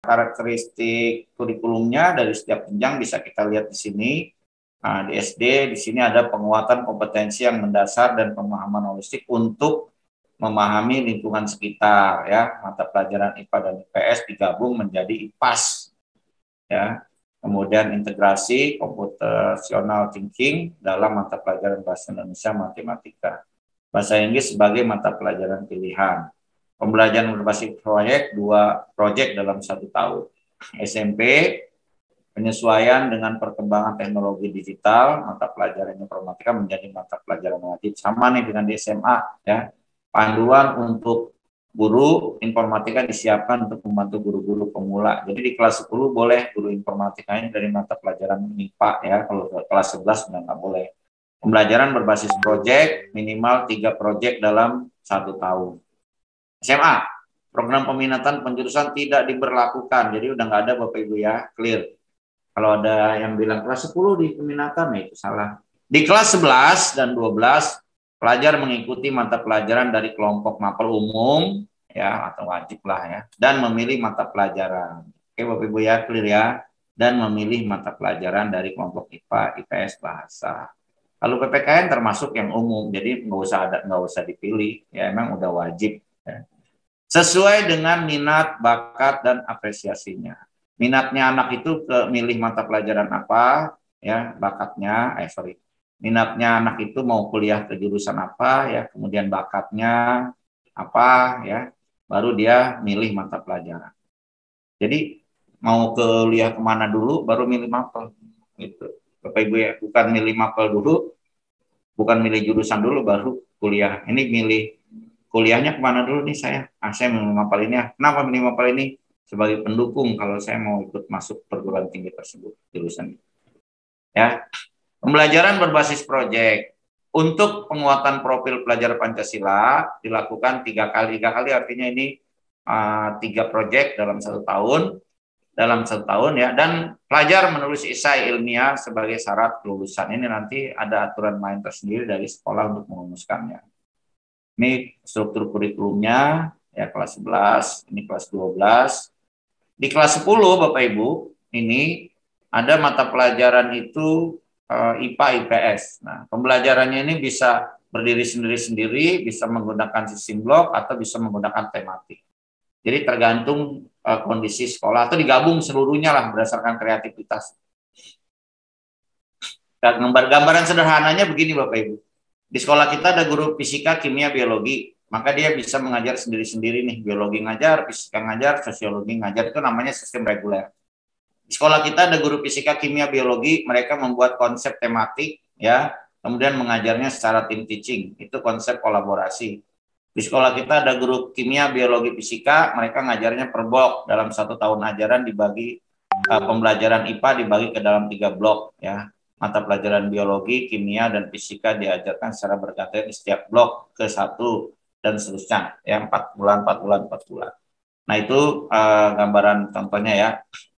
karakteristik kurikulumnya dari setiap jenjang bisa kita lihat di sini. Nah, di SD di sini ada penguatan kompetensi yang mendasar dan pemahaman holistik untuk memahami lingkungan sekitar, ya. Mata pelajaran IPA dan IPS digabung menjadi IPAS, ya. Kemudian integrasi computational thinking dalam mata pelajaran bahasa Indonesia matematika. Bahasa Inggris sebagai mata pelajaran pilihan. Pembelajaran berbasis proyek, 2 proyek dalam 1 tahun. SMP, penyesuaian dengan perkembangan teknologi digital, mata pelajaran informatika menjadi mata pelajaran wajib. Sama nih dengan di SMA, ya. Panduan untuk guru informatika disiapkan untuk membantu guru-guru pemula. Jadi di kelas 10 boleh guru informatikanya dari mata pelajaran MIPA, ya. Kalau kelas 11 sudah nggak boleh. Pembelajaran berbasis proyek, minimal 3 proyek dalam 1 tahun. SMA, program peminatan penjurusan tidak diberlakukan. Jadi udah nggak ada Bapak Ibu, ya, clear. Kalau ada yang bilang kelas 10 di peminatan, ya itu salah. Di kelas 11 dan 12, pelajar mengikuti mata pelajaran dari kelompok mapel umum, ya, atau wajib lah, ya, dan memilih mata pelajaran. Oke Bapak Ibu, ya, clear, ya, dan memilih mata pelajaran dari kelompok IPA, IPS, bahasa. Kalau PPKN termasuk yang umum, jadi nggak usah dipilih, ya, emang udah wajib, ya. Sesuai dengan minat, bakat, dan apresiasinya. Minatnya anak itu ke milih mata pelajaran apa, ya, bakatnya, minatnya anak itu mau kuliah ke jurusan apa, ya, kemudian bakatnya apa, ya, baru dia milih mata pelajaran. Jadi mau kuliah kemana dulu, baru milih mapel, gitu. Bapak Ibu, ya, bukan milih mapel dulu, bukan milih jurusan dulu baru kuliah. Ini milih kuliahnya kemana dulu nih saya? Saya milih mapel ini ya. Kenapa milih mapel ini? Sebagai pendukung kalau saya mau ikut masuk perguruan tinggi tersebut jurusan, ya. Pembelajaran berbasis proyek untuk penguatan profil pelajar Pancasila dilakukan 3 kali. 3 kali artinya ini 3 proyek dalam 1 tahun, ya. Dan pelajar menulis esai ilmiah sebagai syarat kelulusan. Ini nanti ada aturan main tersendiri dari sekolah untuk merumuskannya. Ini struktur kurikulumnya, ya, kelas 11, ini kelas 12. Di kelas 10 Bapak Ibu, ini ada mata pelajaran itu IPA IPS. Nah, pembelajarannya ini bisa berdiri sendiri-sendiri, bisa menggunakan sistem blok atau bisa menggunakan tematik. Jadi tergantung kondisi sekolah atau digabung seluruhnya lah berdasarkan kreativitas. Gambaran sederhananya begini Bapak Ibu. Di sekolah kita ada guru fisika, kimia, biologi. Maka dia bisa mengajar sendiri-sendiri nih. Biologi ngajar, fisika ngajar, sosiologi ngajar. Itu namanya sistem reguler. Di sekolah kita ada guru fisika, kimia, biologi. Mereka membuat konsep tematik, ya. Kemudian mengajarnya secara tim teaching. Itu konsep kolaborasi. Di sekolah kita ada guru kimia, biologi, fisika. Mereka ngajarnya per blok. Dalam 1 tahun ajaran dibagi, pembelajaran IPA dibagi ke dalam 3 blok, ya. Mata pelajaran biologi, kimia, dan fisika diajarkan secara bergantian di setiap blok ke 1 dan seterusnya, ya, 4 bulan. Nah itu gambaran contohnya, ya.